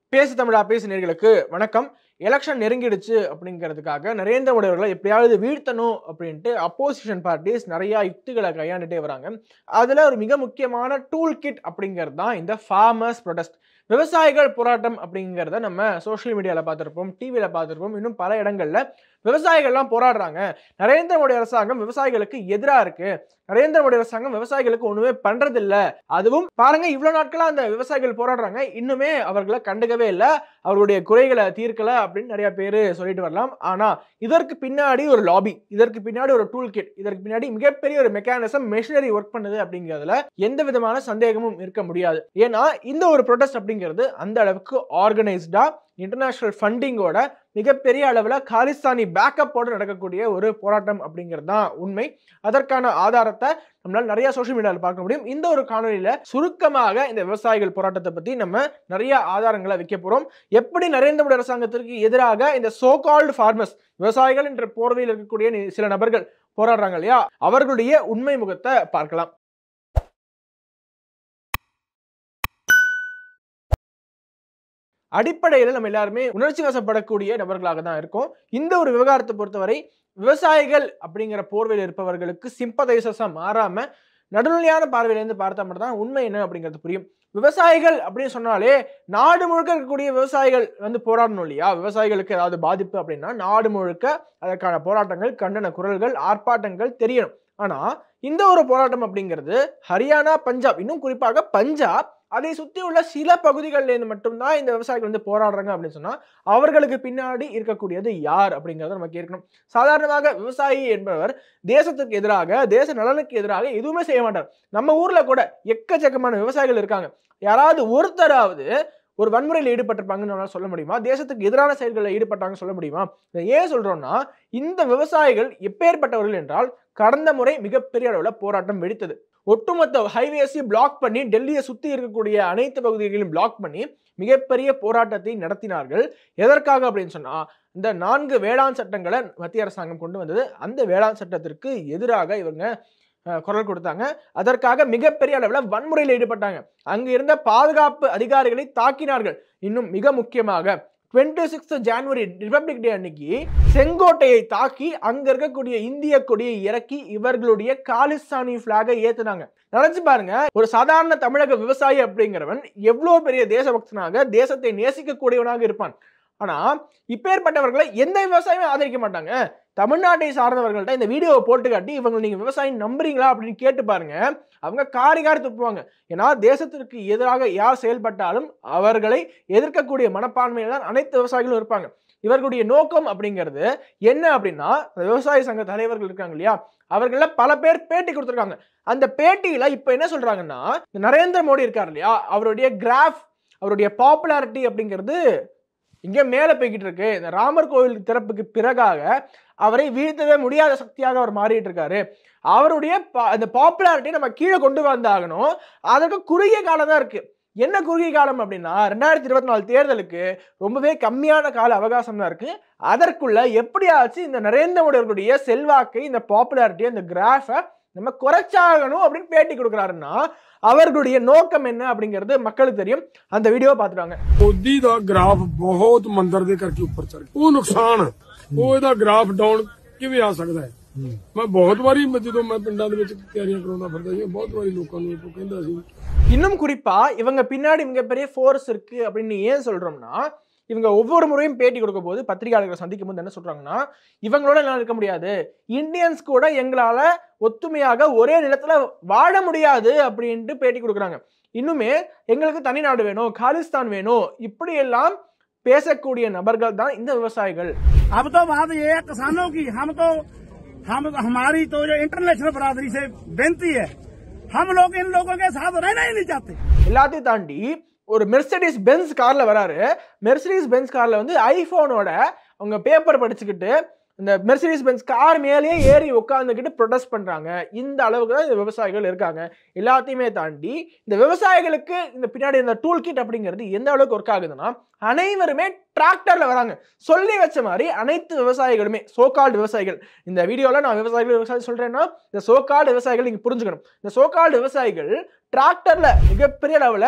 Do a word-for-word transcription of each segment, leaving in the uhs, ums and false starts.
பேசு தமிழா பேசு நேயர்களுக்கு வணக்கம். எலெக்ஷன் நெருங்கிடுச்சு அப்படிங்கிறதுக்காக நரேந்திர மோடி அவர்களை எப்படியாவது வீழ்த்தணும் அப்படின்ட்டு அப்போசிஷன் பார்ட்டிஸ் நிறைய யுக்திகளை கையாண்டுட்டே வராங்க. அதுல ஒரு மிக முக்கியமான டூல் கிட் அப்படிங்கிறது தான் இந்த ஃபார்மர்ஸ் ப்ரொடெஸ்ட். விவசாயிகள் போராட்டம் அப்படிங்கிறத நம்ம சோஷியல் மீடியாவில் பார்த்துருப்போம், டிவியில் பார்த்துருப்போம், இன்னும் பல இடங்கள்ல விவசாயிகள்லாம் போராடுறாங்க. நரேந்திர மோடி அரசாங்கம் விவசாயிகளுக்கு எதிராக இருக்கு, நரேந்திர மோடி அரசாங்கம் விவசாயிகளுக்கு ஒண்ணுமே பண்றதில்ல. அதுவும் பாருங்க, இவ்வளவு நாட்களா அந்த விவசாயிகள் போராடுறாங்க, இன்னுமே அவர்களை கண்டுக்கவே இல்லை, அவர்களுடைய குறைகளை தீர்க்கல அப்படின்னு நிறைய பேர் சொல்லிட்டு வரலாம். ஆனா இதற்கு பின்னாடி ஒரு லாபி, இதற்கு பின்னாடி ஒரு டூல் கிட், இதற்கு பின்னாடி மிகப்பெரிய ஒரு மெக்கானிசம், மெஷினரி ஒர்க் பண்ணுது அப்படிங்கிறதுல எந்த விதமான சந்தேகமும் இருக்க முடியாது. ஏன்னா இந்த ஒரு ப்ரொடெஸ்ட் அப்படிங்கிறது அந்த அளவுக்கு ஆர்கனைஸ்டா இன்டர்நேஷனல் ஃபண்டிங்கோட மிகப்பெரிய அளவில் காலிஸ்தானி பேக்கப்போடு நடக்கக்கூடிய ஒரு போராட்டம் அப்படிங்கிறது தான் உண்மை. அதற்கான ஆதாரத்தை நம்மளால நிறைய சோஷியல் மீடியாவில் பார்க்க முடியும். இந்த ஒரு காணொலியில சுருக்கமாக இந்த விவசாயிகள் போராட்டத்தை பத்தி நம்ம நிறைய ஆதாரங்களை வைக்க போறோம். எப்படி நரேந்திர மோடி அரசாங்கத்திற்கு எதிராக இந்த சோ கால்டு ஃபார்மர்ஸ், விவசாயிகள் என்ற போர்வையில் இருக்கக்கூடிய சில நபர்கள் போராடுறாங்க இல்லையா, அவர்களுடைய உண்மை முகத்தை பார்க்கலாம். அடிப்படையில் நம்ம எல்லாருமே உணர்ச்சி வசப்படக்கூடிய நபர்களாக தான் இருக்கும். இந்த ஒரு விவகாரத்தை பொறுத்தவரை விவசாயிகள் அப்படிங்கிற போர்வையில் இருப்பவர்களுக்கு சிம்பதைசஸா மாறாம நடுநிலையான பார்வையிலிருந்து பார்த்த மட்டும் தான் உண்மை என்ன அப்படிங்கிறது புரியும். விவசாயிகள் அப்படின்னு சொன்னாலே நாடு முழுக்க இருக்கக்கூடிய விவசாயிகள் வந்து போராடணும் இல்லையா. விவசாயிகளுக்கு ஏதாவது பாதிப்பு அப்படின்னா நாடு முழுக்க அதற்கான போராட்டங்கள், கண்டன குரல்கள், ஆர்ப்பாட்டங்கள் தெரியணும். ஆனா இந்த ஒரு போராட்டம் அப்படிங்கிறது ஹரியானா, பஞ்சாப், இன்னும் குறிப்பாக பஞ்சாப், அதை சுற்றி உள்ள சில பகுதிகளில் இருந்து மட்டும்தான் இந்த விவசாயிகள் வந்து போராடுறாங்க அப்படின்னு சொன்னா அவர்களுக்கு பின்னாடி இருக்கக்கூடியது யார் அப்படிங்கிறத நம்ம கேட்கணும். சாதாரணமாக விவசாயி என்பவர் தேசத்துக்கு எதிராக, தேச நலனுக்கு எதிராக எதுவுமே செய்ய மாட்டார். நம்ம ஊர்ல கூட எக்கச்சக்கமான விவசாயிகள் இருக்காங்க. யாராவது ஒருத்தராவது ஒரு வன்முறையில் ஈடுபட்டிருப்பாங்கன்னு சொல்ல முடியுமா? தேசத்துக்கு எதிரான செயல்களில் ஈடுபட்டாங்க சொல்ல முடியுமா? ஏன் சொல்றோம்னா, இந்த விவசாயிகள் எப்பேற்பட்டவர்கள் என்றால் கடந்த முறை மிகப்பெரிய அளவில் போராட்டம் வெடித்தது. ஒட்டுமொத்த ஹைவேஸை பிளாக் பண்ணி, டெல்லியை சுத்தி இருக்கக்கூடிய அனைத்து பகுதிகளையும் பிளாக் பண்ணி மிகப்பெரிய போராட்டத்தை நடத்தினார்கள். எதற்காக அப்படின்னு சொன்னா, இந்த நான்கு வேளாண் சட்டங்களை மத்திய அரசாங்கம் கொண்டு வந்தது. அந்த வேளாண் சட்டத்திற்கு எதிராக இவங்க குரல் கொடுத்தாங்க. அதற்காக மிகப்பெரிய அளவில் வன்முறையில் ஈடுபட்டாங்க. அங்கு இருந்த பாதுகாப்பு அதிகாரிகளை தாக்கினார்கள். இன்னும் மிக முக்கியமாக இருபத்தி ஆறாம் ஜனவரி ரிபப்ளிக் டே அன்னைக்கு செங்கோட்டையை தாக்கி அங்க இருக்கக்கூடிய இந்திய கொடியை இறக்கி இவர்களுடைய காலிஸ்தானி பிளாகை ஏத்துனாங்க. நினைச்சு பாருங்க, ஒரு சாதாரண தமிழக விவசாயி அப்படிங்கிறவன் எவ்வளவு பெரிய தேசபக்தனாக, தேசத்தை நேசிக்கக்கூடியவனாக இருப்பான். ஆனா இப்பேற்பட்டவர்களை எந்த விவசாயமே ஆதரிக்க மாட்டாங்க. தமிழ்நாட்டை சார்ந்தவர்கள்ட்ட இந்த வீடியோவை போட்டு காட்டி இவங்க நீங்க விவசாயம் நம்புறீங்களா அப்படின்னு கேட்டு பாருங்க, அவங்க காரி காரி துப்புவாங்க. ஏன்னா தேசத்திற்கு எதிராக யார் செயல்பட்டாலும் அவர்களை எதிர்க்கக்கூடிய மனப்பான்மையில தான் அனைத்து விவசாயிகளும் இருப்பாங்க. இவர்களுடைய நோக்கம் அப்படிங்கிறது என்ன அப்படின்னா, விவசாய சங்க தலைவர்கள் இருக்காங்க இல்லையா, அவர்கள பல பேர் பேட்டி கொடுத்துருக்காங்க. அந்த பேட்டியில இப்ப என்ன சொல்றாங்கன்னா, நரேந்திர மோடி இருக்காரு இல்லையா, அவருடைய கிராஃப், அவருடைய பாப்புலாரிட்டி அப்படிங்கிறது இங்க மேல போய்கிட்டு இருக்கு. இந்த ராமர் கோவில் திறப்புக்கு பிறகாக அவரை வீழ்த்தவே முடியாத சக்தியாக அவர் மாறிட்டு இருக்காரு. அவருடைய அந்த பாப்புலாரிட்டி நம்ம கீழே கொண்டு வந்தாகணும். அதற்கு குறுகிய காலம் தான் இருக்கு. என்ன குறுகிய காலம் அப்படின்னா, ரெண்டாயிரத்தி இருபத்தி நாலு தேர்தலுக்கு ரொம்பவே கம்மியான கால அவகாசம் தான் இருக்கு. அதற்குள்ள எப்படியாச்சும் இந்த நரேந்திர மோடி அவர்களுடைய செல்வாக்கை, இந்த பாப்புலாரிட்டி, இந்த கிராஃபை நம்ம குறைச்சாகணும் அப்படின்னு பேட்டி கொடுக்குறாருன்னா அவர்களுடைய நோக்கம் என்ன அப்படிங்கிறது மக்களுக்கு தெரியும். அந்த வீடியோ பார்த்துட்டாங்க. मोदी दा ग्राफ बहुत मंदर दे करके ऊपर चढ़ गया, वो नुकसान है। वो इहदा ग्राफ डाउन किवें आ सकदा है? मैं बहुत बारी ਜਦੋਂ मैं ਪਿੰਡਾਂ ਦੇ ਵਿੱਚ ਤਿਆਰੀਆਂ ਕਰਾਉਂਦਾ ਫਿਰਦਾ ਸੀ, ਬਹੁਤ ਵਾਰੀ ਲੋਕਾਂ ਨੂੰ ਇਹ ਕਹਿੰਦਾ ਸੀ. இன்னும் குறிப்பா இவங்க பின்னாடி மிகப்பெரிய ஃபோர்ஸ் இருக்கு அப்படின்னு ஏன் சொல்றோம்னா, இவங்க ஒவ்வொரு முறையும் பேட்டி கொடுக்கும் போது, பத்திரிகையாளர்களை சந்திக்கும் போது என்ன சொல்றாங்கன்னா, இவங்களோட எல்லாம் இருக்க முடியாது, இந்தியன்ஸ் கூட எங்களால ஒத்துமையாக ஒரே நிலத்துல வாழ முடியாது அப்படின்ட்டு பேட்டி கொடுக்குறாங்க. இன்னுமே எங்களுக்கு தனி நாடு வேணும், காலிஸ்தான் வேணும், இப்படி எல்லாம் பேசக்கூடிய நபர்கள் தான் இந்த விவசாயிகள். अब तो बात ये है किसानों की, हम तो हम हमारी तो जो इंटरनेशनल बरादरी से बेनती है, हम लोग इन लोगों के साथ रहना ही नहीं चाहते. எல்லாத்தையும் தாண்டி ஒரு மெர்சிடிஸ் பென்ஸ் கார்ல வராரு. மெர்சிடிஸ் பென்ஸ் கார்ல வந்து ஐபோனோட அவங்க பேப்பர் படிச்சுக்கிட்டு இந்த மெர்சிடிஸ் பென்ஸ் கார் மேலேயே ஏறி உட்கார்ந்துக்கிட்டு ப்ரொடெஸ்ட் பண்றாங்க. இந்த அளவுக்கு தான் இந்த விவசாயிகள் இருக்காங்க. எல்லாத்தையுமே தாண்டி இந்த விவசாயிகளுக்கு இந்த பின்னாடி இந்த டூல் கிட் அப்படிங்கிறது எந்த அளவுக்கு ஒர்க் ஆகுதுன்னா, அனைவருமே டிராக்டர்ல வராங்க. சொல்லி வச்ச மாதிரி அனைத்து விவசாயிகளுமே, சோகால்டு விவசாயிகள், இந்த வீடியோல நான் விவசாயிகள் விவசாயம் சொல்றேன்னா இந்த சோகால்டு விவசாயிகள் நீங்க புரிஞ்சுக்கணும். இந்த சோகால்டு விவசாயிகள் டிராக்டர்ல மிகப்பெரிய அளவுல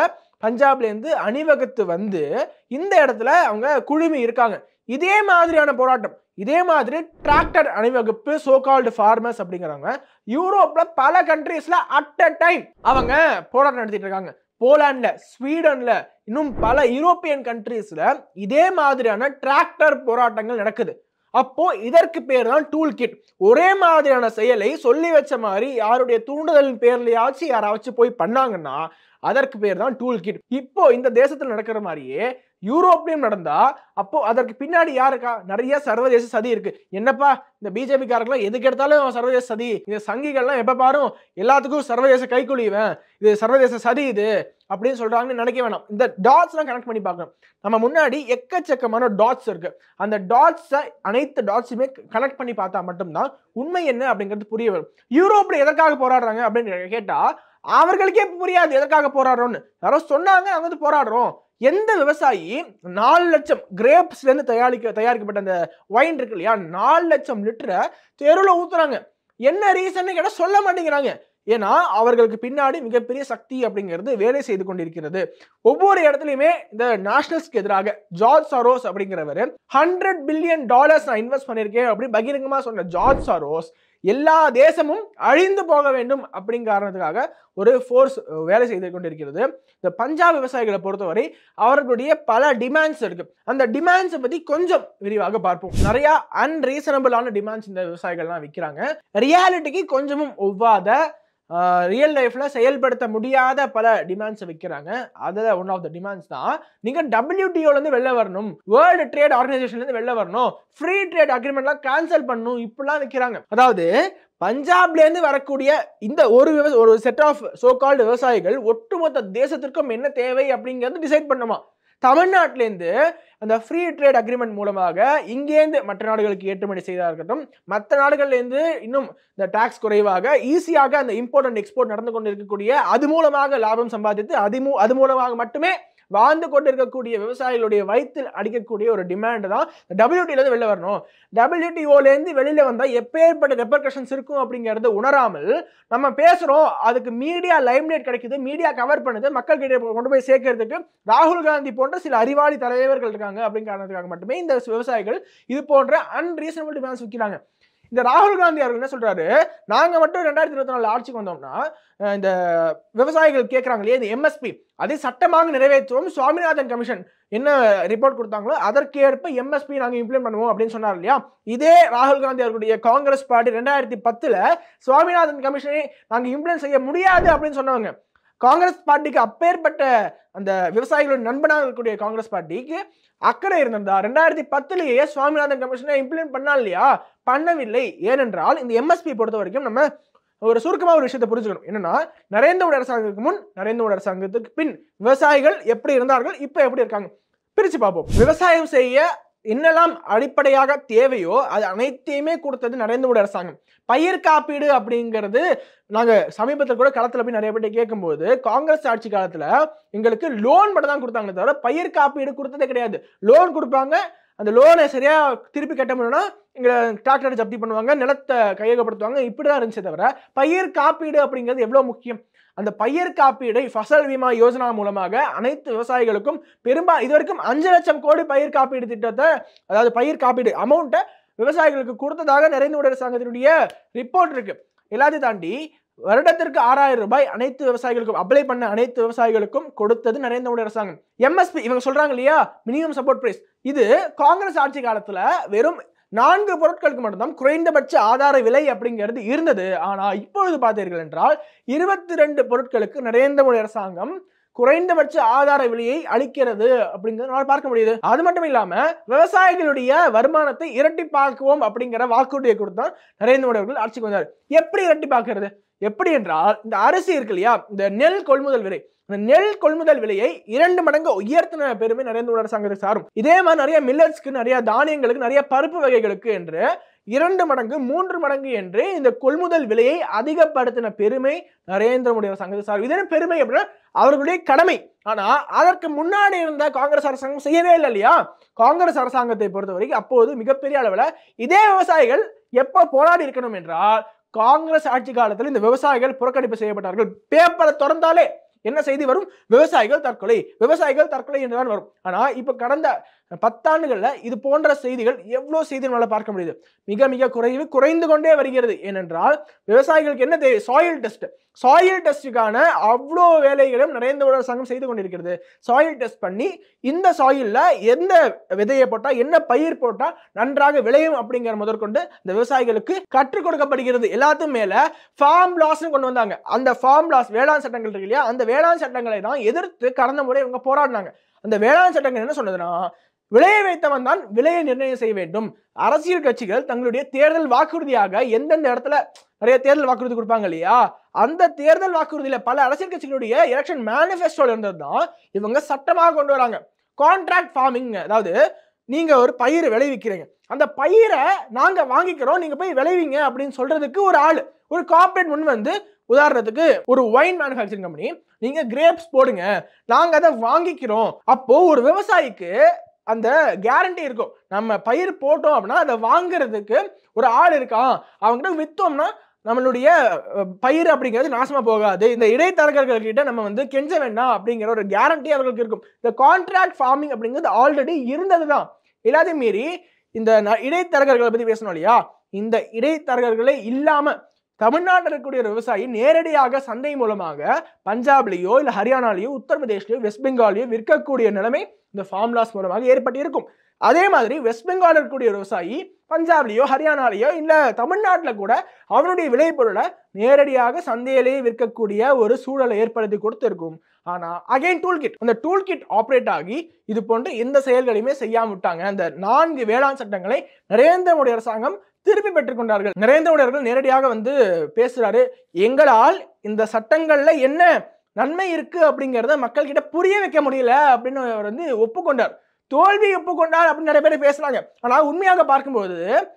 பஞ்சாப்ல இருந்து அணிவகுத்து வந்து இந்த இடத்துல அவங்க குழுமி இருக்காங்க. இதே மாதிரியான போராட்டம், இதே மாதிரி டிராக்டர் அணிவகுப்பு சோகால்டு ஃபார்மர்ஸ் அப்படிங்கிறவங்க யூரோப்ல பல கண்ட்ரீஸ்ல அட் அ டைம் அவங்க போராட்டம் நடத்திட்டு இருக்காங்க. போலாண்ட்ல, ஸ்வீடன்ல, இன்னும் பல யூரோப்பியன் கண்ட்ரீஸ்ல இதே மாதிரியான டிராக்டர் போராட்டங்கள் நடக்குது. அப்போ இதற்கு பேர் தான் டூல் கிட். ஒரே மாதிரியான செயலை சொல்லி வச்ச மாதிரி யாருடைய தூண்டுதலின் பேர்லயாச்சும் யாராச்சும் போய் பண்ணாங்கன்னா அதற்கு பேர் தான் டூல் கிட். இப்போ இந்த தேசத்தில் நடக்கிற மாதிரியே யூரோப்லயும் நடந்தா அப்போ அதற்கு பின்னாடி யாருக்கா? நிறைய சர்வதேச சதி இருக்கு. என்னப்பா இந்த பிஜேபி காரங்களாம் எதுக்கு எடுத்தாலும் சர்வதேச சதி, இந்த சங்கிகள்லாம் எப்ப பாரும் எல்லாத்துக்கும் சர்வதேச கைக்கூலிவன், இது சர்வதேச சதி இது அப்படின்னு சொல்றாங்கன்னு நினைக்க வேணாம். இந்த டாட்ஸ் எல்லாம் கனெக்ட் பண்ணி பார்க்கணும். நம்ம முன்னாடி எக்கச்சக்கமான டாட்ஸ் இருக்கு. அந்த டாட்ஸை அனைத்து டாட்ஸுமே கனெக்ட் பண்ணி பார்த்தா மட்டும்தான் உண்மை என்ன அப்படிங்கிறது புரிய வரும். யூரோப்ல எதற்காக போராடுறாங்க அப்படின்னு கேட்டா அவர்களுக்கே புரியாது எதற்காக போராடுறோம்னு. யாரோ சொன்னாங்க, அவங்க வந்து போராடுறோம். எந்த விவசாயி நாலு லட்சம் கிரேப்ஸ்ல இருந்து தயாரிக்க தயாரிக்கப்பட்ட அந்த வைன் இருக்கு இல்லையா, நாலு லட்சம் லிட்டரை தெருவில் ஊத்துறாங்க. என்ன ரீசன் கேட்டா சொல்ல மாட்டேங்கிறாங்க. ஏன்னா அவர்களுக்கு பின்னாடி மிகப்பெரிய சக்தி அப்படிங்கிறது வேலை செய்து கொண்டிருக்கிறது. ஒவ்வொரு இடத்துலையுமே இந்த நேஷனல்ஸ்க்கு எதிராக ஜார்ஜ் சாரோஸ் அப்படிங்கிறவர் ஹண்ட்ரட் பில்லியன் டாலர்ஸ் நான் இன்வெஸ்ட் பண்ணியிருக்கேன் அப்படின்னு பகிரங்கமா சொன்ன ஜார்ஜ் சாரோஸ் எல்லா தேசமும் அழிந்து போக வேண்டும் அப்படிங்கிற காரணத்துக்காக ஒரு ஃபோர்ஸ் வேலை செய்து கொண்டிருக்கிறது. இந்த பஞ்சாப் விவசாயிகளை பொறுத்தவரை அவர்களுடைய பல டிமாண்ட்ஸ் இருக்கு. அந்த டிமாண்ட்ஸை பத்தி கொஞ்சம் விரிவாக பார்ப்போம். நிறைய அன்ரீசனபிளான டிமாண்ட்ஸ் இந்த விவசாயிகள்லாம் வைக்கிறாங்க. ரியாலிட்டிக்கு கொஞ்சமும் ஒவ்வாத, ரியல் லைஃப்ல செயல்படுத்த முடியாத பல டிமாண்ட்ஸ் வைக்கிறாங்க. அதுல ஒன் ஆஃப் த டிமாண்ட்ஸ் தான் நீங்க டபிள்யூடிஓல இருந்து வெளில வரணும், வேர்ல்டு ட்ரேட் ஆர்கனைசேஷன்ல இருந்து வெளில வரணும், ஃப்ரீ ட்ரேட் அக்ரிமெண்ட்லாம் கேன்சல் பண்ணணும், இப்படிலாம் வைக்கிறாங்க. அதாவது பஞ்சாப்ல இருந்து வரக்கூடிய இந்த ஒரு ஒரு செட் ஆஃப் சோ கால்டு விவசாயிகள் ஒட்டுமொத்த தேசத்திற்கும் என்ன தேவை அப்படிங்கிறது டிசைட் பண்ணுமா. தமிழ்நாட்டில இருந்து அந்த ஃப்ரீ ட்ரேட் அக்ரிமெண்ட் மூலமாக இங்கேருந்து மற்ற நாடுகளுக்கு ஏற்றுமதி செய்தா இருக்கட்டும், மற்ற நாடுகள்ல இருந்து இன்னும் இந்த டாக்ஸ் குறைவாக ஈஸியாக அந்த இம்போர்ட் அண்ட் எக்ஸ்போர்ட் நடந்து கொண்டு இருக்கக்கூடிய, அது மூலமாக லாபம் சம்பாதித்து அது அது மூலமாக மட்டுமே வாழ்ந்து கொண்டிருக்கக்கூடிய விவசாயிகளுடைய வயிற்றில் அடிக்கக்கூடிய ஒரு டிமாண்ட் தான் டபிள்யூடிஓல இருந்து வெளில வரணும். டபிள்யூடிஓல இருந்து வெளியில வந்தா எப்பேற்பட்ட ரெப்பர்கஷன்ஸ் இருக்கும் அப்படிங்கறத உணராமல் நம்ம பேசுறோம். அதுக்கு மீடியா லைம்லைட் கிடைக்குது, மீடியா கவர் பண்ணுது, மக்கள் கிட்ட கொண்டு போய் சேர்க்கறதுக்கு ராகுல் காந்தி போன்ற சில அறிவாளி தலைவர்கள் இருக்காங்க அப்படிங்கிற காரணத்துக்காக மட்டுமே இந்த விவசாயிகள் இது போன்ற அன்ரீசனபிள் டிமாண்ட்ஸ் வைக்கிறாங்க. இந்த ராகுல் காந்தி அவர்கள் என்ன சொல்றாரு, நாங்க மட்டும் ரெண்டாயிரத்தி இருபத்தி நாலு ஆட்சிக்கு வந்தோம்னா இந்த விவசாயிகள் கேட்கறாங்க இல்லையா, இந்த எம்எஸ்பி அதை சட்டமாக நிறைவேற்றுவோம், சுவாமிநாதன் கமிஷன் என்ன ரிப்போர்ட் கொடுத்தாங்களோ அதற்கேற்ப எம்எஸ்பி நாங்க இம்ப்ளிமெண்ட் பண்ணுவோம் அப்படின்னு சொன்னார் இல்லையா. இதே ராகுல் காந்தி அவர்களுடைய காங்கிரஸ் பார்ட்டி ரெண்டாயிரத்தி பத்துல சுவாமிநாதன் கமிஷனை நாங்க இம்ப்ளிமெண்ட் செய்ய முடியாது அப்படின்னு சொன்னவங்க. காங்கிரஸ் பார்ட்டிக்கு அப்பேற்பட்ட அந்த விவசாயிகளுடைய நண்பனாக இருக்கக்கூடிய காங்கிரஸ் பார்ட்டிக்கு அக்கறை இருந்திருந்தா ரெண்டாயிரத்தி பத்துலயே சுவாமிநாதன் கமிஷனை இம்ப்ளிமெண்ட் பண்ணா இல்லையா, பண்ணவில்லை. ஏனென்றால் இந்த எம்எஸ்பி பொறுத்த வரைக்கும் நம்ம ஒரு சுருக்கமா ஒரு விஷயத்தை புரிஞ்சுக்கணும். என்னன்னா, நரேந்திர மோடி அரசாங்கத்துக்கு முன், நரேந்திர மோடி அரசாங்கத்துக்கு பின் விவசாயிகள் எப்படி இருந்தார்கள், இப்ப எப்படி இருக்காங்க பிரிச்சு பார்ப்போம். விவசாயம் செய்ய என்னெல்லாம் அடிப்படையாக தேவையோ அது அனைத்தையுமே கொடுத்தது நரேந்திர மோடி அரசாங்கம். பயிர் காப்பீடு அப்படிங்கிறது நாங்க சமீபத்தில் கூட களத்துல போய் நிறைய பேர் கேட்கும்போது காங்கிரஸ் ஆட்சி காலத்துல எங்களுக்கு லோன் மட்டும் தான் கொடுத்தாங்க தவிர பயிர் காப்பீடு கொடுத்ததே கிடையாது. லோன் கொடுப்பாங்க, அந்த லோனை சரியா திருப்பி கட்ட முடியும்னா எங்களை டிராக்டர் ஜப்தி பண்ணுவாங்க, நிலத்தை கையகப்படுத்துவாங்க, இப்படிதான் இருந்துச்சு தவிர பயிர் காப்பீடு அப்படிங்கிறது எவ்வளவு முக்கியம். அந்த பயிர் காப்பீடை ஃபசல் பீமா யோஜனா மூலமாக அனைத்து விவசாயிகளுக்கும் பெரும்பா இது வரைக்கும் அஞ்சு லட்சம் கோடி பயிர் காப்பீடு திட்டத்தை, அதாவது பயிர் காப்பீடு அமௌண்ட்டை விவசாயிகளுக்கு கொடுத்ததாக நரேந்திர மோடி அரசாங்கத்தினுடைய ரிப்போர்ட் இருக்கு. எல்லாத்தையும் தாண்டி வருடத்திற்கு ஆறாயிரம் ரூபாய் அனைத்து விவசாயிகளுக்கும் அப்ளை பண்ண அனைத்து விவசாயிகளுக்கும் கொடுத்தது நரேந்திர மோடி அரசாங்கம். எம்எஸ்பி இவங்க சொல்றாங்க இல்லையா, மினிமம் சப்போர்ட் பிரைஸ், இது காங்கிரஸ் ஆட்சி காலத்துல வெறும் நான்கு பொருட்களுக்கு மட்டும்தான் குறைந்தபட்ச ஆதார விலை அப்படிங்கிறது இருந்தது. ஆனா இப்பொழுது பார்த்தீர்கள் என்றால் இருபத்தி ரெண்டு பொருட்களுக்கு நரேந்திர மோடி அரசாங்கம் குறைந்தபட்ச ஆதார விலையை அளிக்கிறது அப்படிங்கிறத பார்க்க முடியுது. அது மட்டும் இல்லாம விவசாயிகளுடைய வருமானத்தை இரட்டிப்பாக்குவோம் அப்படிங்கிற வாக்குறுதியை கொடுத்தா நரேந்திர மோடி அவர்கள் ஆட்சிக்கு வந்தார். எப்படி இரட்டிப்பாக்குறது, எப்படி என்றால் இந்த அரிசி இருக்கு இல்லையா, இந்த நெல் கொள்முதல் விலை, இந்த நெல் கொள்முதல் விலையை இரண்டு மடங்கு உயர்த்தின பெருமை நரேந்திர மோடி அரசாங்கத்துக்கு சாரும். இதே மாதிரி நிறைய மில்லட்ஸ்க்கு, நிறைய தானியங்களுக்கு, நிறைய பருப்பு வகைகளுக்கு என்று இரண்டு மடங்கு மூன்று மடங்கு என்று இந்த கொள்முதல் விலையை அதிகப்படுத்தின பெருமை நரேந்திர மோடி அரசாங்கத்துக்கு சாரும். இதே பெருமை அப்படின்னா அவர்களுடைய கடமை. ஆனா அதற்கு முன்னாடி இருந்த காங்கிரஸ் அரசாங்கம் செய்யவே இல்லை இல்லையா. காங்கிரஸ் அரசாங்கத்தை பொறுத்த வரைக்கும் அப்போது மிகப்பெரிய அளவில் இதே விவசாயிகள் எப்ப போராடி இருக்கணும் என்றால் காங்கிரஸ் ஆட்சி காலத்தில் இந்த விவசாயிகள் புறக்கணிப்பு செய்யப்பட்டார்கள். பேப்பரை திறந்தாலே என்ன செய்தி வரும்? விவசாயிகள் தற்கொலை, விவசாயிகள் தற்கொலை என்றுதான் வரும். ஆனா இப்ப கடந்த பத்தாண்டுகள்ல இது போன்ற செய்திகள் எவ்வளவு செய்தி நம்மளால பார்க்க முடியுது? மிக மிக குறைவு, குறைந்து கொண்டே வருகிறது. ஏனென்றால் விவசாயிகளுக்கு என்ன தேவை? Soil test. சாயில் டெஸ்டுக்கான அவ்வளோ வேலைகளும் நரேந்திர மோடி அரசாங்கம் செய்து கொண்டிருக்கிறது. சாயில் டெஸ்ட் பண்ணி இந்த சாயில்ல எந்த விதையை போட்டா, என்ன பயிர் போட்டா நன்றாக விளையும் அப்படிங்கிற முதற்கொண்டு இந்த விவசாயிகளுக்கு கற்றுக் கொடுக்கப்படுகிறது. எல்லாத்துக்கும் மேல ஃபார்ம் லாஸ்னு கொண்டு வந்தாங்க. அந்த ஃபார்ம் லாஸ் வேளாண் சட்டங்கள் இருக்கு இல்லையா, அந்த வேளாண் சட்டங்களை தான் எதிர்த்து கடந்த முறை இவங்க போராடினாங்க. அந்த வேளாண் சட்டங்கள் என்ன சொன்னதுன்னா, விளைய வைத்தவன் தான் விலையை நிர்ணயம் செய்ய வேண்டும். அரசியல் கட்சிகள் தங்களுடைய தேர்தல் வாக்குறுதியாக எந்தெந்த இடத்துல நிறைய தேர்தல் வாக்குறுதி கொடுப்பாங்க இல்லையா, அந்த தேர்தல் வாக்குறுதியில பல அரசியல் கட்சிகளுடைய எலெக்ஷன் மேனிஃபெஸ்டோல இருந்ததுதான் இவங்க சட்டமாக கொண்டு வராங்க. கான்ட்ராக்ட் ஃபார்மிங், அதாவது நீங்க ஒரு பயிர் விளைவிக்கிறீங்க, அந்த பயிரை நாங்க வாங்கிக்கிறோம், நீங்க போய் விளைவிங்க அப்படின்னு சொல்றதுக்கு ஒரு ஆள், ஒரு கார்ப்பரேட் முன் வந்து, உதாரணத்துக்கு ஒரு ஒயின் மேனுஃபேக்சரிங் கம்பெனி, நீங்க கிரேப்ஸ் போடுங்க, நாங்க அதை வாங்கிக்கிறோம். அப்போ ஒரு விவசாயிக்கு அந்த கேரண்டி இருக்கும், நம்ம பயிர் போட்டோம் அப்படின்னா அதை வாங்குறதுக்கு ஒரு ஆள் இருக்கான், அவங்ககிட்ட வித்தோம்னா நம்மளுடைய பயிர் அப்படிங்கிறது நாசமா போகாது, இந்த இடைத்தரகர்கள் கிட்ட நம்ம வந்து கெஞ்ச வேண்டாம் அப்படிங்கிற ஒரு கேரண்டி அவர்களுக்கு இருக்கும். இந்த கான்ட்ராக்ட் ஃபார்மிங் அப்படிங்கிறது ஆல்ரெடி இருந்ததுதான். எல்லாத்தையும் மீறி இந்த இடைத்தரகர்களை பத்தி பேசணும் இல்லையா, இந்த இடைத்தரகர்களே இல்லாம தமிழ்நாட்டில் இருக்கக்கூடிய விவசாயி நேரடியாக சந்தை மூலமாக பஞ்சாப்லயோ இல்ல ஹரியானாலேயோ உத்தரப்பிரதேஷ்லயோ வெஸ்ட் பெங்காலையோ விற்கக்கூடிய நிலைமை இந்த ஃபார்ம் லாஸ் மூலமாக ஏற்பட்டு இருக்கும். அதே மாதிரி வெஸ்ட் பெங்கால் இருக்கக்கூடிய விவசாயி பஞ்சாப்லயோ ஹரியானாலேயோ இல்ல தமிழ்நாட்டில் கூட அவனுடைய விளைபொருளை நேரடியாக சந்தையிலேயே விற்கக்கூடிய ஒரு சூழலை ஏற்படுத்தி கொடுத்து இருக்கும். ஆனா அகைன் டூல் கிட், அந்த டூல் கிட் ஆப்ரேட் ஆகி இது போன்ற எந்த செயல்களையுமே செய்யாம விட்டாங்க. அந்த நான்கு வேளாண் சட்டங்களை நரேந்திர மோடி அரசாங்கம் திருப்பி பெற்றுக் கொண்டார்கள். நரேந்திர மோடி அவர்கள் நேரடியாக வந்து பேசுறாரு, எங்களால் இந்த சட்டங்கள்ல என்ன நன்மை இருக்கு அப்படிங்கறத மக்கள் கிட்ட புரிய வைக்க முடியல அப்படின்னு அவர் வந்து ஒப்புக்கொண்டார். தோல்வி ஒப்புக்கொண்டார் அப்படின்னு நிறைய பேர் பேசுறாங்க. ஆனா உண்மையாக பார்க்கும்போது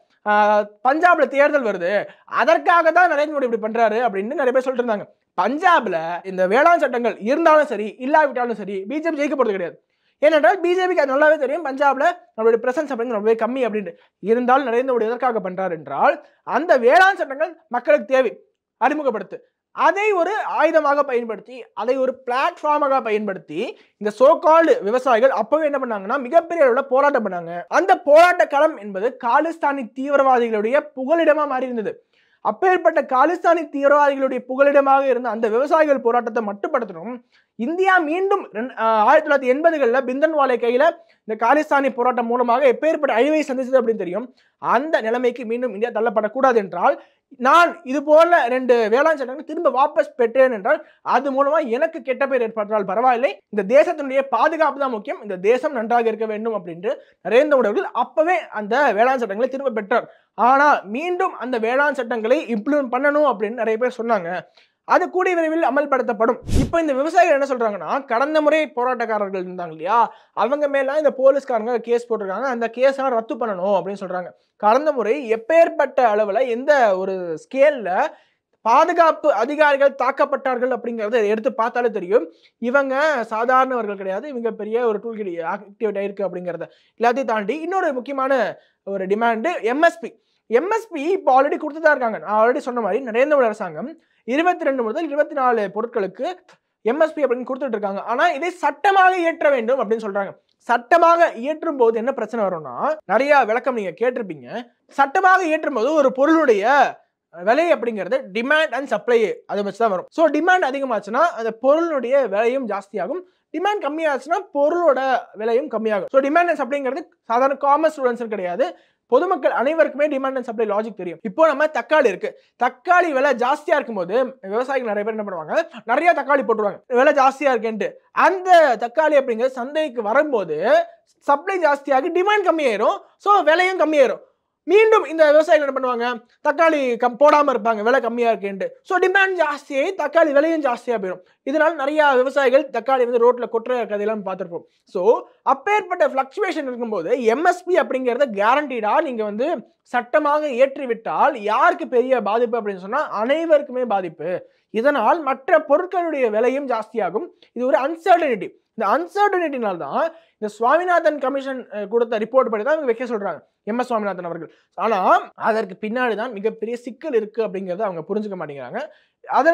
பஞ்சாப்ல தேர்தல் வருது, அதற்காக தான் நரேந்திர மோடி இப்படி பண்றாரு அப்படின்னு நிறைய பேர் சொல்லிட்டு இருந்தாங்க. பஞ்சாப்ல இந்த வேளாண் சட்டங்கள் இருந்தாலும் சரி இல்லாவிட்டாலும் சரி பிஜேபி ஜெயிக்க போறது கிடையாது. ஏனென்றால் பிஜேபிக்கு அது நல்லாவே தெரியும் பஞ்சாப்ல நம்மளுடைய பிரசன்ஸ் அப்படிங்கிறது ரொம்பவே கம்மி அப்படின்னு. இருந்தாலும் நரேந்திர மோடி எதற்காக பண்றார் என்றால், அந்த வேளாண் சட்டங்கள் மக்களுக்கு தேவை, அறிமுகப்படுத்து, அதை ஒரு ஆயுதமாக பயன்படுத்தி, அதை ஒரு பிளாட்ஃபார்மாக பயன்படுத்தி இந்த சோகால்டு விவசாயிகள் அப்பவே என்ன பண்ணாங்கன்னா மிகப்பெரிய அளவுல போராட்டம் பண்ணாங்க. அந்த போராட்ட களம் என்பது காலிஸ்தானி தீவிரவாதிகளுடைய புகலிடமா மாறி இருந்தது. அப்பேற்பட்ட காலிஸ்தானி தீவிரவாதிகளுடைய புகலிடமாக இருந்த அந்த விவசாயிகள் போராட்டத்தை மட்டுப்படுத்தணும். இந்தியா மீண்டும் ஆயிரத்தி தொள்ளாயிரத்தி எண்பதுகள்ல பிந்தன்வாலை கையில இந்த காலிஸ்தானி போராட்டம் மூலமாக எப்பேற்பட்ட அழிவை சந்திச்சது அப்படின்னு தெரியும். அந்த நிலைமைக்கு மீண்டும் இந்தியா தள்ளப்படக்கூடாது என்றால், நான் இது போல ரெண்டு வேளாண் சட்டங்கள் திரும்ப வாபஸ் பெற்றேன் என்றால் அது மூலமா எனக்கு கெட்ட பேர் ஏற்பட்டால் பரவாயில்லை, இந்த தேசத்தினுடைய பாதுகாப்பு தான் முக்கியம், இந்த தேசம் நன்றாக இருக்க வேண்டும் அப்படின்னு நரேந்திர மோடி அவர்கள் அப்பவே அந்த வேளாண் சட்டங்களை திரும்ப பெற்றார். ஆனா மீண்டும் அந்த வேளாண் சட்டங்களை இம்ப்ளிமெண்ட் பண்ணணும் அப்படின்னு நிறைய பேர் சொன்னாங்க. அது கூடிய விரைவில் அமல்படுத்தப்படும். இப்போ இந்த விவசாயிகள் என்ன சொல்றாங்கன்னா, கடந்த முறை போராட்டக்காரர்கள் இருந்தாங்க இல்லையா, அவங்க மேல இந்த போலீஸ்காரங்க கேஸ் போட்டிருக்காங்க, அந்த கேஸ் ரத்து பண்ணணும் அப்படின்னு சொல்றாங்க. கடந்த முறை எப்பேற்பட்ட அளவுல எந்த ஒரு ஸ்கேல்ல பாதுகாப்பு அதிகாரிகள் தாக்கப்பட்டார்கள் அப்படிங்கறத எடுத்து பார்த்தாலே தெரியும். இவங்க சாதாரணவர்கள் கிடையாது, இவங்க பெரிய ஒரு டூல் கிட் ஆக்டிவேட் ஆயிருக்கு அப்படிங்கறத. எல்லாத்தையும் தாண்டி இன்னொரு முக்கியமான ஒரு டிமாண்ட் எம்எஸ்பி. எம்எஸ்பி இப்போ ஆல்ரெடி கொடுத்துதான் இருக்காங்க. நான் ஆல்ரெடி சொன்ன மாதிரி நரேந்திர மோடி அரசாங்கம் இருபத்தி ரெண்டு முதல் இருபத்தி நாலு பொருட்களுக்கு எம்எஸ்பி அப்படின்னு கொடுத்துட்டு இருக்காங்க. ஆனா இதை சட்டமாக இயற்ற வேண்டும் அப்படின்னு சொல்றாங்க. சட்டமாக இயற்றும் போது என்ன பிரச்சனை வரும்னா, நிறைய விளக்கம் நீங்க கேட்டிருப்பீங்க. சட்டமாக இயற்றும் போது ஒரு பொருளுடைய விலை அப்படிங்கிறது டிமாண்ட் அண்ட் சப்ளை அதை வச்சுதான் வரும். ஸோ டிமாண்ட் அதிகமாச்சுன்னா அந்த பொருளுடைய விலையும் ஜாஸ்தியாகும், டிமாண்ட் கம்மியாச்சுன்னா பொருளோட விலையும் கம்மியாகும். ஸோ டிமாண்ட் அண்ட் சப்ளைங்கிறது சாதாரண காமர்ஸ் ஸ்டூடெண்ட்ஸ் கிடையாது, பொதுமக்கள் அனைவருக்குமே டிமாண்ட் அண்ட் சப்ளை லாஜிக் தெரியும். இப்போ நம்ம தக்காளி இருக்கு, தக்காளி விலை ஜாஸ்தியா இருக்கும்போது விவசாயிகள் நிறைய பேர் என்ன பண்ணுவாங்க, நிறைய தக்காளி போட்டுருவாங்க விலை ஜாஸ்தியா இருக்குன்ட்டு. அந்த தக்காளி அப்படிங்கிறது சந்தைக்கு வரும்போது சப்ளை ஜாஸ்தியாகி டிமாண்ட் கம்மியாயிரும், ஸோ விலையும் கம்மியாயிரும். மீண்டும் இந்த விவசாயிகள் என்ன பண்ணுவாங்க, தக்காளி கம் போடாம இருப்பாங்க விலை கம்மியா இருக்குன்ட்டு. ஸோ டிமாண்ட் ஜாஸ்தியாகி தக்காளி விலையும் ஜாஸ்தியா போயிடும். இதனால நிறைய விவசாயிகள் தக்காளி வந்து ரோட்ல கொட்டுற கதையெல்லாம் பார்த்துருப்போம். ஸோ அப்பேற்பட்ட பிளக்சுவேஷன் இருக்கும்போது எம்எஸ்பி அப்படிங்கிறத கேரண்டீடா நீங்க வந்து சட்டமாக ஏற்றிவிட்டால் யாருக்கு பெரிய பாதிப்பு அப்படின்னு சொன்னா அனைவருக்குமே பாதிப்பு. இதனால் மற்ற பொருட்களுடைய விலையும் ஜாஸ்தியாகும். இது ஒரு அன்சர்டனிட்டி. இந்த அன்சர்டனிட்டினால தான் இந்த சுவாமிநாதன் கமிஷன் கொடுத்த ரிப்போர்ட் படி தான் வைக்க சொல்றாங்க எம் எஸ் சுவாமிநாதன் அவர்கள். ஆனா அதற்கு பின்னாடி தான் மிகப்பெரிய சிக்கல் இருக்கு அப்படிங்கறத அவங்க புரிஞ்சுக்க மாட்டேங்கிறாங்க. அதற்கு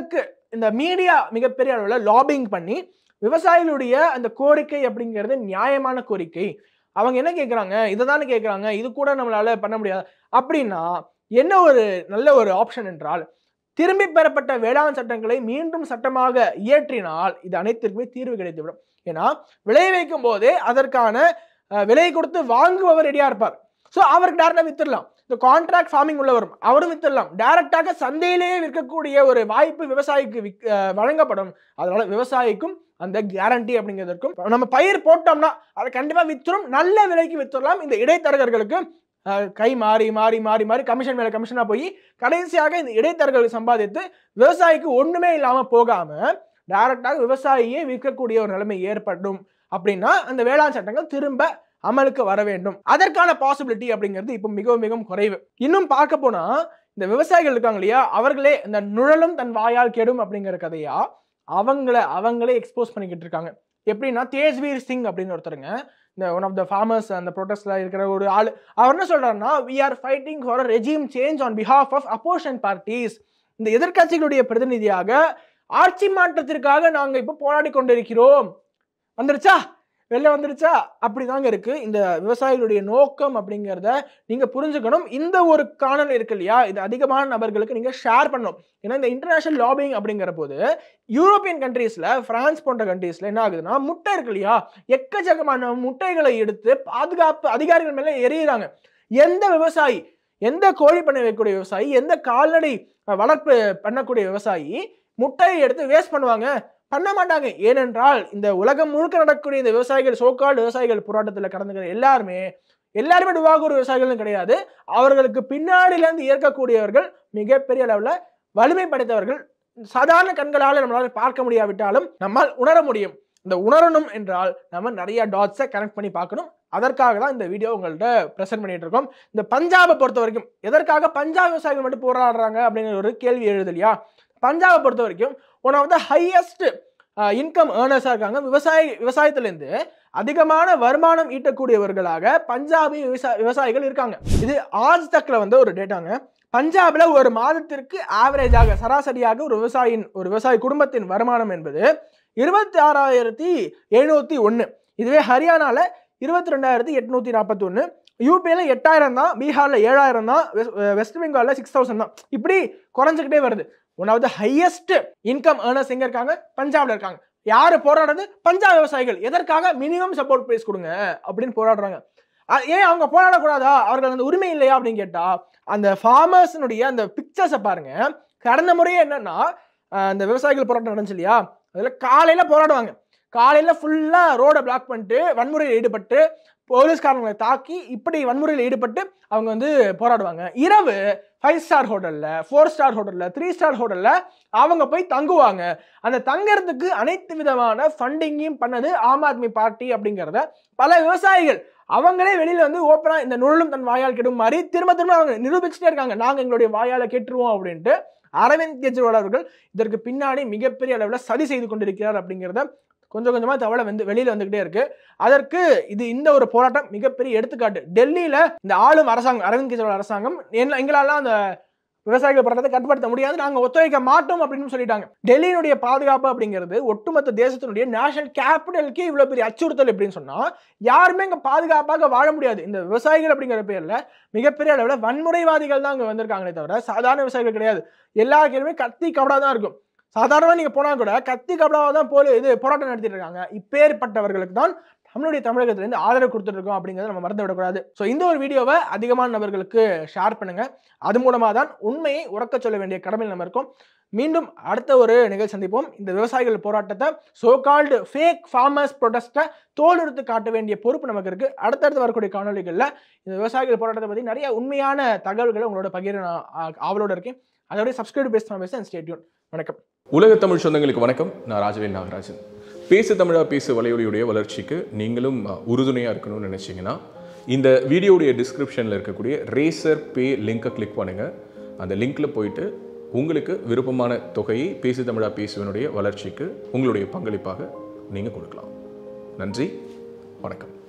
இந்த மீடியா மிகப்பெரிய அளவில் லாபிங் பண்ணி விவசாயிகளுடைய அந்த கோரிக்கை அப்படிங்கிறது நியாயமான கோரிக்கை, அவங்க என்ன கேட்குறாங்க, இதை தானே கேட்குறாங்க, இது கூட நம்மளால பண்ண முடியாது அப்படின்னா என்ன ஒரு நல்ல ஒரு ஆப்ஷன் என்றால், திரும்பி பெறப்பட்ட வேளாண் சட்டங்களை மீண்டும் சட்டமாக இயற்றினால் இது அனைத்திற்குமே தீர்வு கிடைத்துவிடும். ஏன்னா விளைய வைக்கும் போதே அதற்கான விலை கொடுத்து வாங்குபவர் ரெடியா இருப்பார். ஸோ அவருக்கு டேரக்டா வித்துடலாம். இந்த கான்ட்ராக்ட் ஃபார்மிங் உள்ளவரும் அவரும் வித்துடலாம். டைரக்டாக சந்தையிலேயே விற்கக்கூடிய ஒரு வாய்ப்பு விவசாயிக்கு வழங்கப்படும். அதனால விவசாயிக்கும் அந்த கேரண்டி அப்படிங்கிறதுக்கும் நம்ம பயிர் போட்டோம்னா அதை கண்டிப்பா வித்துரும், நல்ல விலைக்கு வித்துடலாம். இந்த இடைத்தரகர்களுக்கு கை மாறி மாறி மாறி மாறி கமிஷன் மேல கமிஷனா போய் கடைசியாக இந்த இடைத்தரகர்கள் சம்பாதித்து விவசாயிக்கு ஒண்ணுமே இல்லாம போகாம டைரக்டாக விவசாயியே விற்கக்கூடிய ஒரு நிலைமை ஏற்படும். அப்படின்னா அந்த வேளாண் சட்டங்கள் திரும்ப அமலுக்கு வர வேண்டும். அதற்கான பாசிபிலிட்டி அப்படிங்கிறது இப்போ மிகவும் மிகவும் குறைவு. இன்னும் பார்க்க போனா இந்த விவசாயிகள் இருக்காங்க இல்லையா, அவர்களே இந்த நுழலும் தன் வாயால் கெடும் அப்படிங்கிற கதையா அவங்கள அவங்களே எக்ஸ்போஸ் பண்ணிக்கிட்டு இருக்காங்க. எப்படின்னா தேஜ்வீர் சிங் அப்படின்னு ஒருத்தருங்க, இந்த ஒன் ஆஃப் த ஃபார்மர்ஸ் அந்த ப்ரொடெஸ்ட்ல இருக்கிற ஒரு ஆள், அவர் என்ன சொல்றாருன்னா, we are fighting for a regime change on behalf of opposition parties. இந்த எதிர்க்கட்சிகளுடைய பிரதிநிதியாக ஆட்சி மாற்றத்திற்காக நாங்க இப்ப போராடி கொண்டிருக்கிறோம். வந்துருச்சா, வெளில வந்துருச்சா, அப்படிதாங்க இருக்கு இந்த விவசாயிகளுடைய நோக்கம் அப்படிங்கிறத நீங்க புரிஞ்சுக்கணும். இந்த ஒரு காணொலி இருக்கு இல்லையா, இது அதிகமான நபர்களுக்கு நீங்க ஷேர் பண்ணணும். ஏன்னா இந்த இன்டர்நேஷனல் லாபிங் அப்படிங்கிற போது யூரோப்பியன் கண்ட்ரீஸ்ல, பிரான்ஸ் போன்ற கண்ட்ரீஸ்ல என்ன ஆகுதுன்னா, முட்டை இருக்கு இல்லையா, எக்கச்சக்கமான முட்டைகளை எடுத்து பாதுகாப்பு அதிகாரிகள் மேல எறிகிறாங்க. எந்த விவசாயி, எந்த கோழி பண்ணை வைக்கக்கூடிய விவசாயி, எந்த கால்நடை வளர்ப்பு பண்ணக்கூடிய விவசாயி முட்டையை எடுத்து வேஸ்ட் பண்ணுவாங்க? பண்ண மாட்டாங்க. ஏனென்றால் இந்த உலகம் முழுக்க நடக்கக்கூடிய இந்த விவசாயிகள், சோகால் விவசாயிகள் போராட்டத்தில் கடந்துக்கிற எல்லாருமே எல்லாருமே டுவாகூர் விவசாயிகளும் கிடையாது. அவர்களுக்கு பின்னாடியில இருந்து இயற்கக்கூடியவர்கள் மிகப்பெரிய அளவில் வலிமை படைத்தவர்கள். சாதாரண கண்களால் நம்மளால பார்க்க முடியாவிட்டாலும் நம்மால் உணர முடியும். இந்த உணரணும் என்றால் நம்ம நிறைய டாட்ஸை கனெக்ட் பண்ணி பார்க்கணும். அதற்காக தான் இந்த வீடியோ உங்கள்கிட்ட ப்ரெசென்ட் பண்ணிட்டு இருக்கோம். இந்த பஞ்சாபை பொறுத்த வரைக்கும் எதற்காக பஞ்சாப் விவசாயிகள் மட்டும் போராடுறாங்க அப்படிங்கிற ஒரு கேள்வி எழுது இல்லையா. பஞ்சாபை பொறுத்த வரைக்கும் one of the highest income ஏர்னர்ஸா இருக்காங்க. விவசாய விவசாயத்திலிருந்து அதிகமான வருமானம் ஈட்டக்கூடியவர்களாக பஞ்சாபி விவசாய விவசாயிகள் இருக்காங்க. இது ஆஜ் தக்ல வந்து ஒரு டேட்டாங்க. பஞ்சாப்ல ஒரு மாதத்திற்கு ஆவரேஜாக சராசரியாக ஒரு விவசாயியின் ஒரு விவசாய குடும்பத்தின் வருமானம் என்பது இருபத்தி ஆறாயிரத்தி எழுநூத்தி ஒன்னு. இதுவே ஹரியானால இருபத்தி ரெண்டாயிரத்தி எட்நூத்தி நாற்பத்தி ஒன்னு, யூபியில எட்டாயிரம் தான், பீகார்ல ஏழாயிரம் தான், வெஸ்ட் பெங்கால்ல சிக்ஸ் தௌசண்ட் தான். இப்படி குறைஞ்சுக்கிட்டே வருது. One of the highest income earners எங்க இருக்காங்க? பஞ்சாப்ல இருக்காங்க. யாரு போராடுறது? பஞ்சாப் விவசாயிகள். எதற்காக? மினிமம் சப்போர்ட் பிரைஸ் கொடுங்க அப்படின்னு போராடுறாங்க. ஏன் அவங்க போராடக்கூடாதா? அவர்கள் அந்த உரிமை இல்லையா அப்படின்னு கேட்டா, அந்த ஃபார்மர்ஸினுடைய அந்த பிக்சர்ஸை பாருங்க. கடந்த முறையே என்னன்னா, அந்த விவசாயிகள் போராட்டம் நடந்துச்சு இல்லையா, அதுல காலையில போராடுவாங்க. காலையில ஃபுல்லா ரோடை பிளாக் பண்ணிட்டு வன்முறையில் ஈடுபட்டு போலீஸ்காரங்களை தாக்கி இப்படி வன்முறையில் ஈடுபட்டு அவங்க வந்து போராடுவாங்க. இரவு ஃபைவ் ஸ்டார் ஹோட்டல்ல, ஃபோர் ஸ்டார் ஹோட்டல்ல, த்ரீ ஸ்டார் ஹோட்டல்ல அவங்க போய் தங்குவாங்க. அந்த தங்கறதுக்கு அனைத்து விதமான ஃபண்டிங்கையும் பண்ணது ஆம் ஆத்மி பார்ட்டி அப்படிங்கிறத பல விவசாயிகள் அவங்களே வெளியில வந்து ஓப்பனா இந்த நுழலும் தன் வாயால் கெடும் மாதிரி திரும்ப திரும்ப அவங்க நிரூபிச்சுட்டே இருக்காங்க. நாங்க எங்களுடைய வாயால கெட்டுருவோம் அப்படின்ட்டு. அரவிந்த் கெஜ்ரிவால் அவர்கள் இதற்கு பின்னாடி மிகப்பெரிய அளவில் சதி செய்து கொண்டிருக்கிறார் அப்படிங்கிறத கொஞ்சம் கொஞ்சமா தவளை வந்து வெளியில வந்துகிட்டே இருக்கு. அதற்கு இது இந்த ஒரு போராட்டம் மிகப்பெரிய எடுத்துக்காட்டு. டெல்லியில இந்த ஆளும் அரசாங்கம், அரவிந்த் கெஜ்ரிவால் அரசாங்கம் எங்களால அந்த விவசாயிகள் போராட்டத்தை கட்டுப்படுத்த முடியாது, நாங்க ஒத்துழைக்க மாட்டோம் அப்படின்னு சொல்லிட்டாங்க. டெல்லியினுடைய பாதுகாப்பு அப்படிங்கிறது ஒட்டுமொத்த தேசத்தினுடைய நேஷனல் கேபிட்டலுக்கு இவ்வளவு பெரிய அச்சுறுத்தல் அப்படின்னு சொன்னா யாருமே இங்க பாதுகாப்பாக வாழ முடியாது. இந்த விவசாயிகள் அப்படிங்கிற பேர்ல மிகப்பெரிய அளவுல வன்முறைவாதிகள் தான் அங்க வந்திருக்காங்களே தவிர சாதாரண விவசாயிகள் கிடையாது. எல்லா கேள்வியுமே கத்தி கபடா தான் இருக்கும். சாதாரணமா நீங்க போனா கூட கத்தி கபடாவா தான் போல இது போராட்டம் நடத்திட்டு இருக்காங்க. இப்பேற்பட்டவர்களுக்கு தான் நம்மளுடைய தமிழகத்துல இருந்து ஆதரவு கொடுத்துட்டு இருக்கோம் அப்படிங்கறத நம்ம மறந்து விடக்கூடாது. ஸோ இந்த ஒரு வீடியோவை அதிகமான நபர்களுக்கு ஷேர் பண்ணுங்க. அது மூலமா தான் உண்மையை உறக்க சொல்ல வேண்டிய கடமையில் நம்ம இருக்கோம். மீண்டும் அடுத்த ஒரு நிகழ்ச்சி சந்திப்போம். இந்த விவசாயிகள் போராட்டத்தை, சோகால்டு ஃபேக் ஃபார்மர்ஸ் ப்ரொடெஸ்ட்டை தோலுறுத்து காட்ட வேண்டிய பொறுப்பு நமக்கு இருக்கு. அடுத்தடுத்து வரக்கூடிய காணொலிகள்ல இந்த விவசாயிகள் போராட்டத்தை பத்தி நிறைய உண்மையான தகவல்களை உங்களோட பகிர நான் ஆவலோட இருக்கேன். அதோட சப்ஸ்கிரைப் பேஸ் பண்ண பேச ஸ்டே டியூன். வணக்கம். உலக தமிழ் சொந்தங்களுக்கு வணக்கம். நான் ராஜவேல் நாகராஜன். பேசு தமிழா பேசு வலையொலியுடைய வளர்ச்சிக்கு நீங்களும் உறுதுணையாக இருக்கணும்னு நினச்சிங்கன்னா இந்த வீடியோடைய டிஸ்கிரிப்ஷனில் இருக்கக்கூடிய ரேசர் பே லிங்கை கிளிக் பண்ணுங்கள். அந்த லிங்க்கில் போயிட்டு உங்களுக்கு விருப்பமான தொகையை பேசு தமிழா பேசுவனுடைய வளர்ச்சிக்கு உங்களுடைய பங்களிப்பாக நீங்கள் கொடுக்கலாம். நன்றி, வணக்கம்.